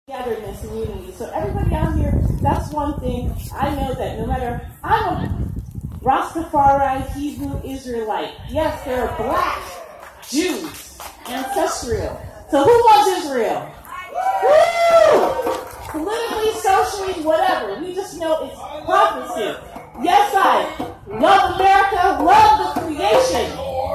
togetherness and unity. So everybody out here, that's one thing. I know that no matter, I'm a Rastafari, Hebrew, Israelite. Yes, there are black Jews, ancestral. So who loves Israel? Woo! Politically, socially, whatever. We just know it's prophecy. Yes, I love America, love the creation.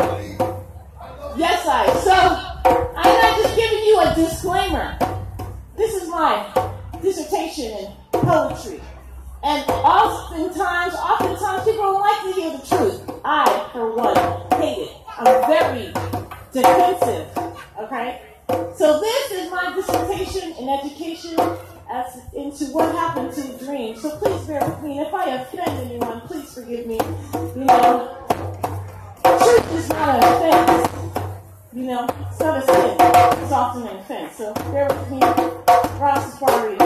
Yes, I. So I'm not just giving you a disclaimer. This is my dissertation in poetry. And oftentimes people don't like to hear the truth. I, for one, hate it. I'm very defensive, okay? So this is my dissertation in education as into what happened to the dream. So please bear with me. And if I offend anyone, please forgive me. You know, truth is not an offense. You know, it's not a sin. It's often an offense. So bear with me. Rastafari.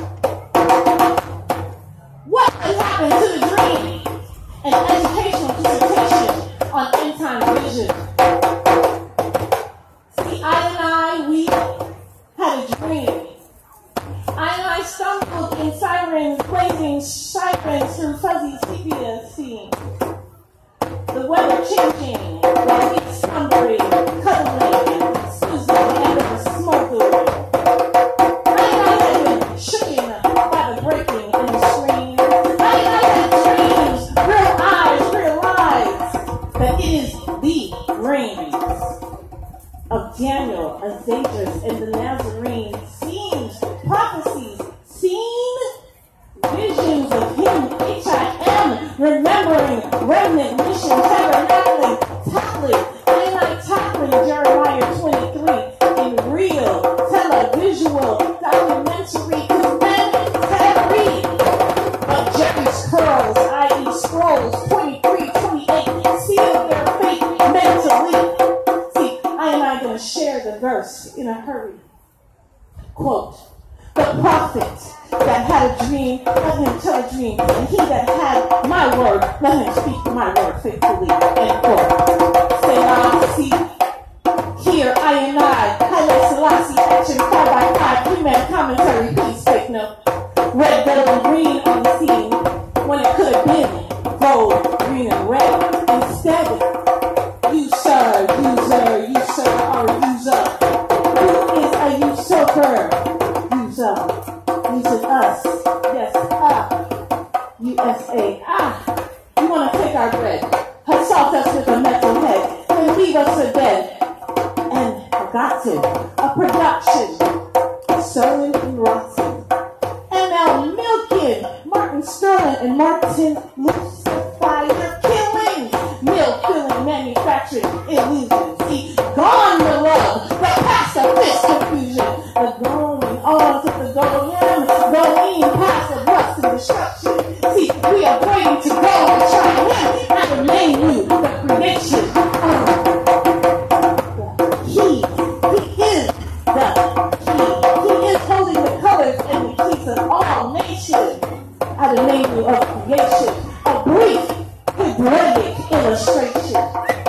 What has happened to the dream? An educational dissertation on end time vision. See, we had a dream. I stumbled in sirens, blazing sirens through fuzzy sepia scene. The weather changing, the heat slumbering, cuddling, snoozing under the smoke. I had been shooken by the breaking in the stream. I had dreams, real eyes realized that it is the rains of Daniel, Azadras, and the Nazarene. Scenes, prophecies, seen visions of him, H-I-M, remembering, remnant, mission, tabernacling, tackling Jeremiah 23 in real, televisual, documentary, commentary of Jerry's curls, i.e. scrolls, 23, 28, seal their fate mentally. See, I going to share the verse in a hurry. Quote, the prophet that had a dream, let him tell a dream, and he that had my word, let him speak my word faithfully. End quote. Selassie, here I, Haile Selassie, action 5x5, pre-med commentary, please take note. Red, yellow, and green on the scene, when it could have been gold, green, and red. Instead, you sir, are a user. Who is a usurper? Using us. Yes, USA. You want to take our bread, assault us with a metal head, and leave us for dead. And forgotten, a production, sewing and rotten. ML Milken, Martin Sterling, and Martin Lucifer killing, mill filling, manufacturing illusions. See, gone the love, the pacifist confusion, the going on to the going past the rust and destruction. See, we are waiting to go and try him and remain you, the creation. He is the key. He is holding the colors and the keys of all nations. I name you of creation. A brief Hebraic illustration.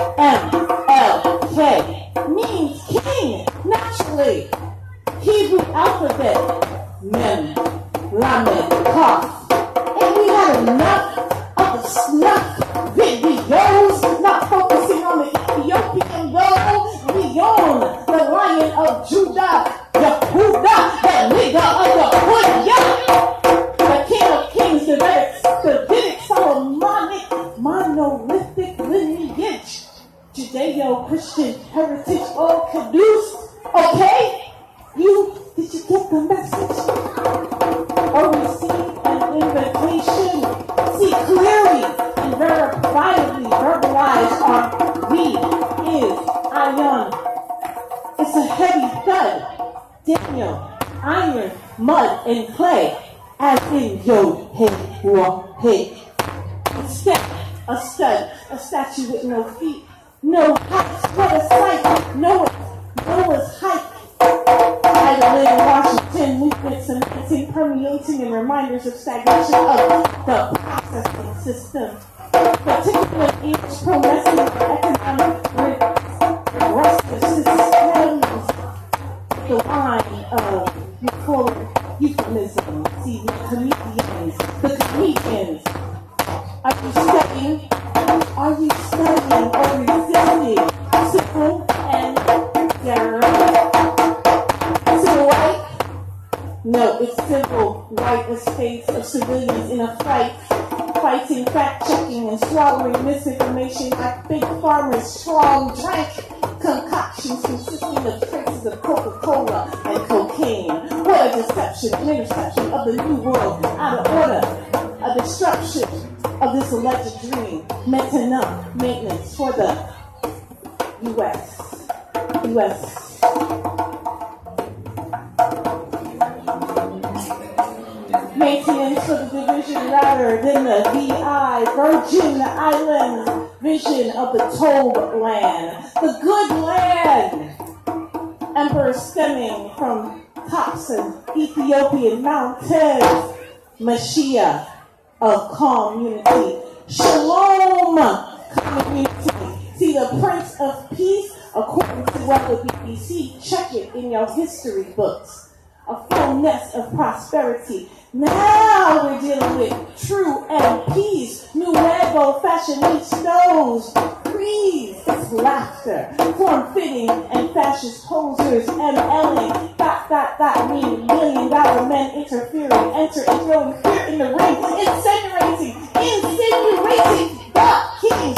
MLK means king, naturally. Hebrew alphabet, Mem, Lamed, Kaf. And we had enough of the snuff videos, not focusing on the Ethiopian gold. Leon, the lion of Judah, Yehuda, the nigga of the hood, the king of kings, the Davidic, Solomonic, monolithic lineage, Judeo-Christian heritage, all produced. Okay? Did you get the message? Or receive an invitation? See clearly and verifiably verbalize our we is Ion. It's a heavy thud. Daniel, iron, mud, and clay, as in Yod, Hey, Wa, Hey. Instead, a stud, a statue with no feet, no height, what a sight, Noah's height. Idling Washington movements and permeating and reminders of stagnation of the processing system. Particularly each promessing economic restless systems, the line of full of euphemism. See, the comedians. Are you studying? Are you studying or resisting civil and civil right? No, it's civil right estates of civilians in a fight, fighting, fact-checking, and swallowing misinformation like big farmers' strong drink concoctions consisting of traces of Coca-Cola and cocaine. What a deception, an interception of the new world, out of order, a disruption of this alleged dream, maintenance for the U.S. Maintenance for the division rather than the VI, Virgin Islands vision of the told land, the good land, emperor stemming from tops of Ethiopian mountains, Mashiach of calm unity, Shalom community. See, the Prince of Peace, according to what the BBC, check it in your history books. A full nest of prosperity. Now we're dealing with true and peace. Nuevo fashionistas, please, it's laughter. Form-fitting and fascist posers, MLing, mean $1 million men interfering, enter and throwing fear in the ring, insinuating the kings,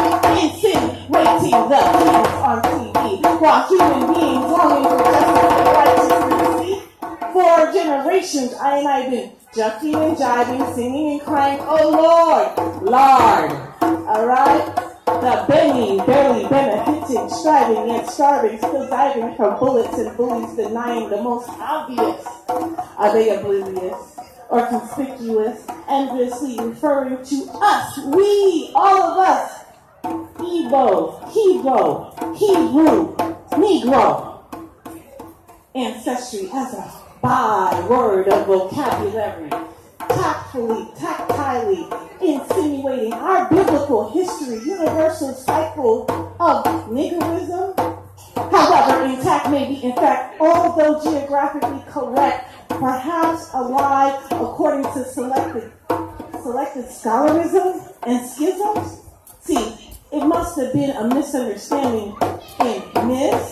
insinuating the kings on TV, while human beings longing for justice and righteousness. For generations, I've been jumping and jiving, singing and crying, oh Lord, alright? The Benny, barely benefiting, striving yet starving, still diving from bullets and bullies, denying the most obvious. Are they oblivious or conspicuous, endlessly referring to us, we, all of us, Igbo, Hebrew, Negro, ancestry as a byword of vocabulary, tactily insinuating our biblical history, universal cycle of niggerism. However, intact may be in fact, although geographically correct, perhaps a lie according to selected scholarism and schisms. See, it must have been a misunderstanding in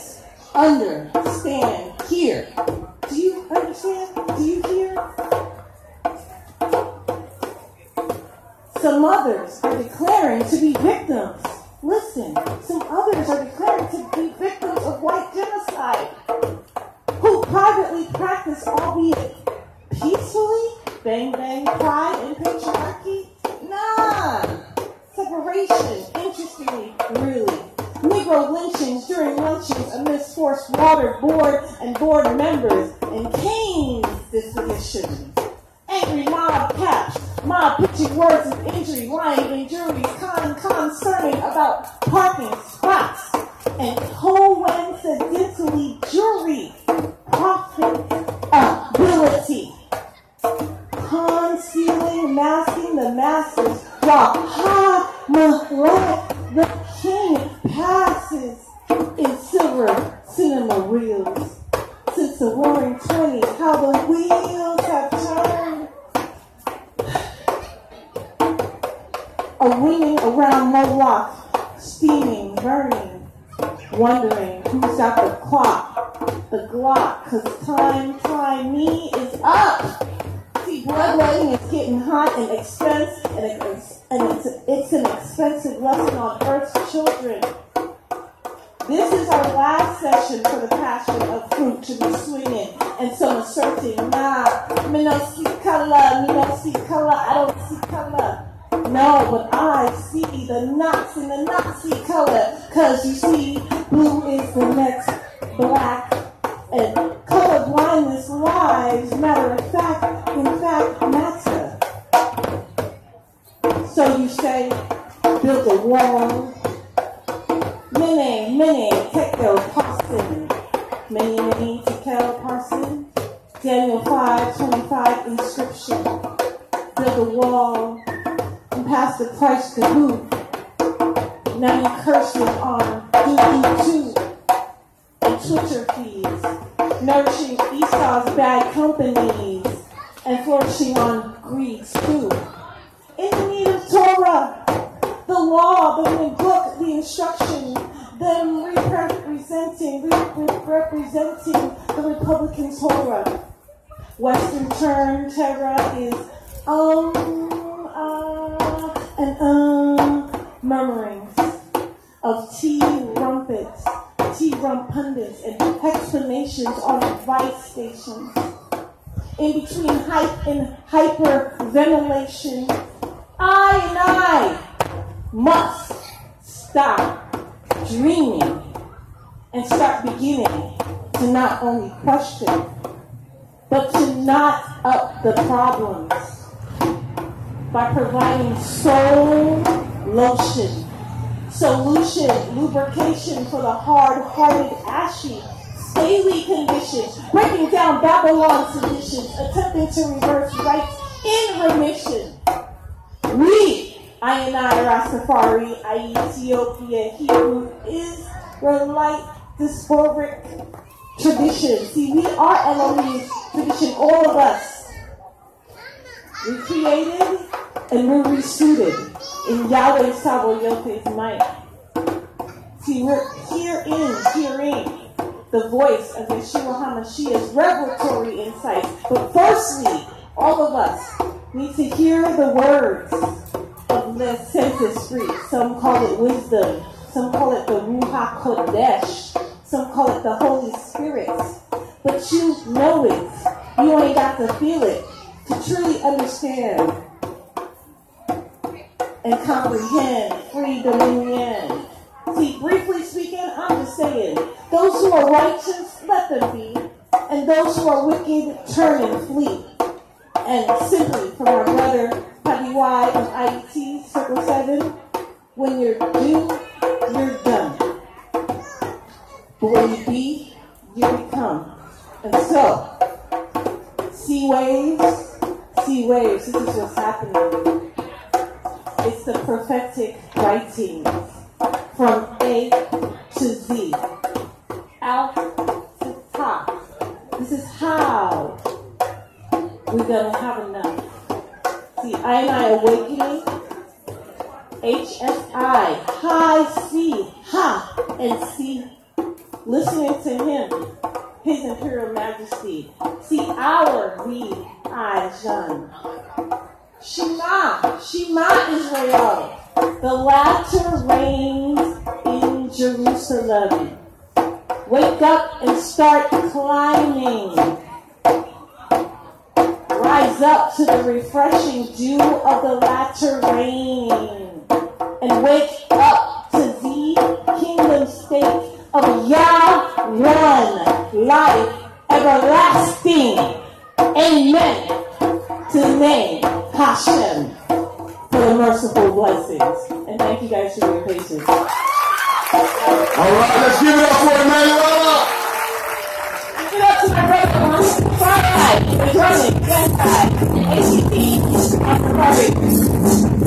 misunderstand here. Do you understand? Do you hear? Some others are declaring to be victims. Listen, some others are declaring to be victims of white genocide, who privately practice, albeit peacefully, bang bang, pride and patriarchy. Nah, separation, interestingly, really. Negro lynchings during luncheons amidst forced water board and board members and Keynes dispositions. Angry mob caps, mob pitching words of injury, lying in juries, concerning about parking spots, and coincidentally jury profitability. Concealing, masking the masses while the king passes in silver cinema reels. Since the roaring 20s, how the wheels have turned. A winging around Moloch, steaming, burning, wondering who's got the clock, the Glock, cause time me is up. See, bloodletting is getting hot and expensive, and it's an expensive lesson on Earth's children. This is our last session for the passion of fruit to be swinging, and some asserting, me no see color, I don't see color. No, but I see the knots in the Nazi color, cause you see, blue is the next black, and color blindness lives, matter of fact, in fact, matter. So you say, build a wall, many, tekel parson, many, tekel parson, Daniel 5:25 inscription, build a wall, and pass the price to who? Now you curse it on do and Twitter feeds, nourishing Esau's bad companies and flourishing on greed's too. In the need of Torah, the law, the book, the instruction, them representing the Republican Torah. Western term Torah is murmurings of tea-rump pundits and explanations on advice stations. In between hype and hyper-ventilation, I must stop dreaming and start beginning to not only question, but to knot up the problems by providing soul lotion, solution, lubrication for the hard-hearted, ashy, scaly conditions, breaking down Babylon's seditions, attempting to reverse rights in remission. We, I Rastafari, Ethiopia, Hebrew, Israelite, diasporic tradition. See, we are Elohim's tradition, all of us. We created and we're resuited in Yahweh Sabaoth's might. See, we're hearing the voice of Yeshua HaMashiach's revelatory insights. But firstly, all of us need to hear the words of the census free. Some call it wisdom. Some call it the Ruach Kodesh. Some call it the Holy Spirit. But you know it. You ain't got to feel it to truly understand and comprehend free dominion. See, briefly speaking, I'm just saying, those who are righteous, let them be. And those who are wicked, turn and flee. And simply, from our brother, Paddy Y of IET, Circle 7, when you're due, you're done. But when you be, you become. And so, sea waves, this is what's happening. It's the prophetic writing from A to Z, out to top. This is how we're going to have enough. See, I awakening, HSI, high C, ha, and C, listening to him, His Imperial Majesty. See, our V-I-Jan. Shema Israel. The latter reigns in Jerusalem. Wake up and start climbing. Rise up to the refreshing dew of the latter rain. And wake up to the kingdom state of Yah one life everlasting. Amen. To the name Hashem for the merciful blessings. And thank you guys for your patience. All right, let's give it up for Emmanuel. Give it up to my brother on Friday, the drumming, yes, ACT, on the